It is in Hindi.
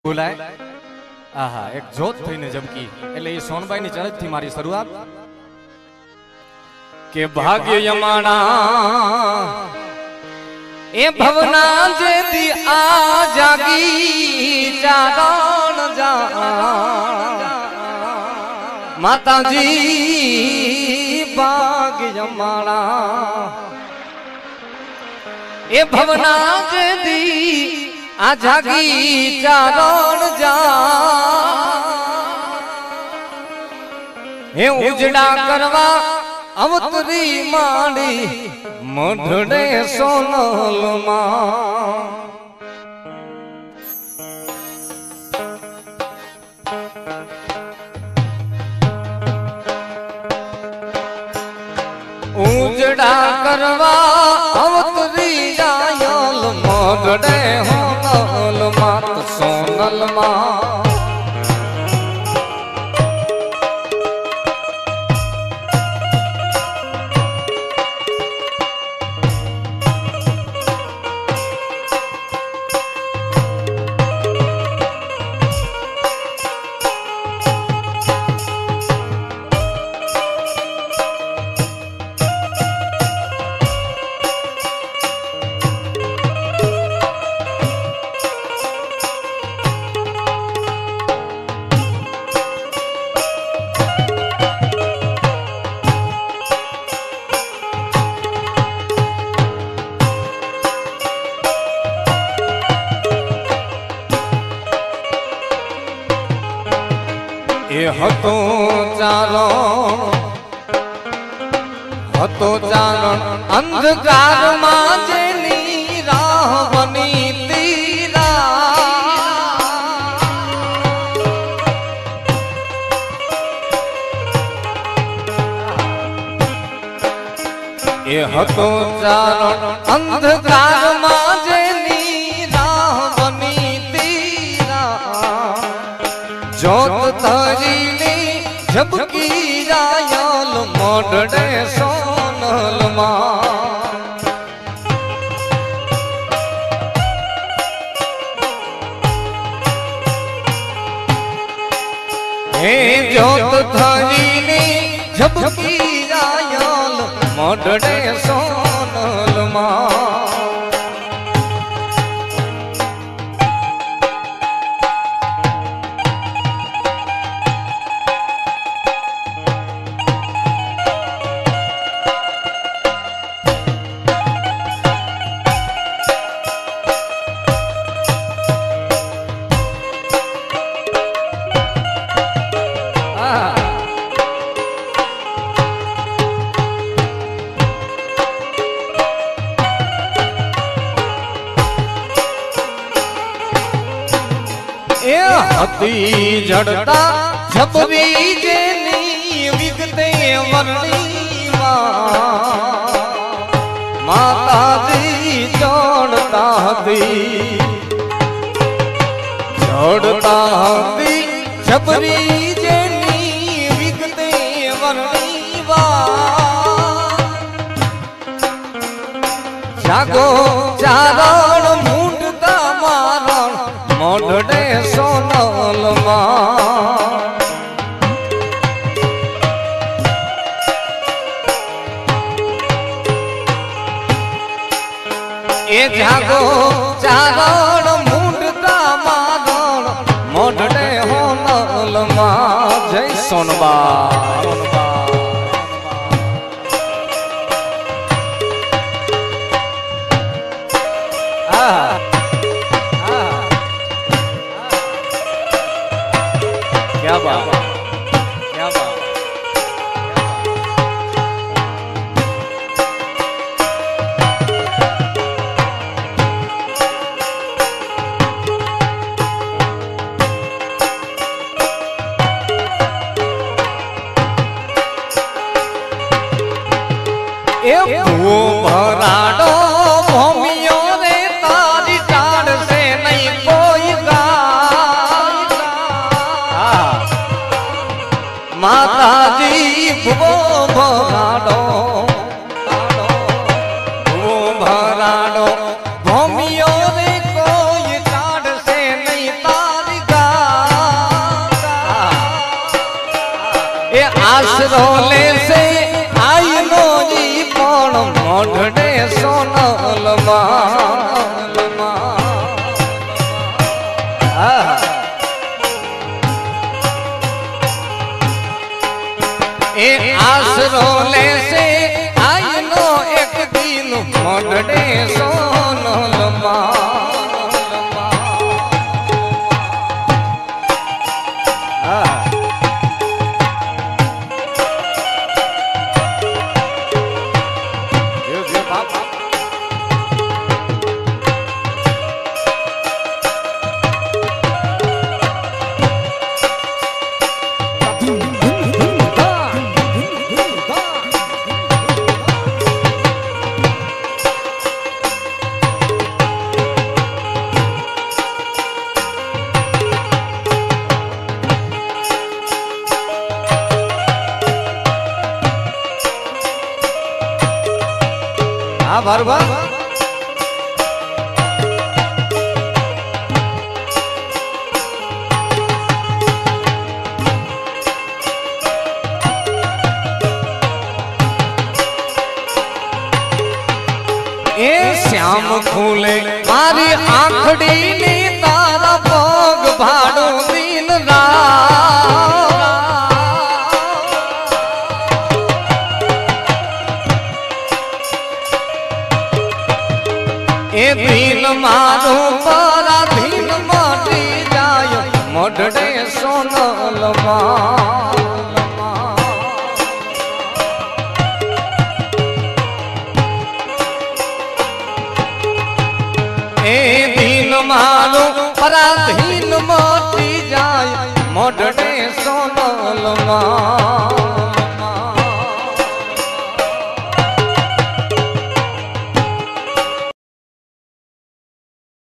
બોલાય આહા એક જોત થઈને જમકી એટલે એ સોનબાઈની ચરજથી મારી શરૂઆત કે ભાગ્ય યમાણા એ ભવના જેથી આ જાગી ચારણ જા માતાજી ભાગ્ય યમાણા એ ભવના જેથી आ जागी चारण जा हे उजड़ा करवा अवतरी माड़ी मढ़े सोनल मां उजड़ा करवा अवतरी आयल मढ़े हो मात सोनल मां हतो चारण अंधकार मां जेनी राह बनी तीरा ये हतो चारण अंधकार मां जेनी राह बनी तीरा जोत तरीनी झपकी जायल मोढ़े सोनल मां हे जोत तरीनी झपकी जायल मोढ़े सोनल मां हती जड़ता झपरी जेनी विगते वर्णी माता जी जोड़ता हती झपरी जेनी विगते वर्णी जागो चारण मूंडता मारण मोढ़े सोनल मां ए जागो चारण मूंडता मारण मोढ़े होनल मां जय सोनबा क्या बात क्या बात ए वो भराडो भूमियों रे तारी टाड़ से नहीं कोई गा आसरो ले से आई नो जी पण मोढ़े सोनल ए आसरो ले से आई नो एक दिन मोढ़े सोनल भरवा ए श्याम फूले मारी आखड़ी नी तारा भोग भाड़ो दिन रात ए दिन मारो पराधीन मटी जाय मोढ़े सोनल ए दिन मारो पराधीन मटी जाय मोढ़े सोनल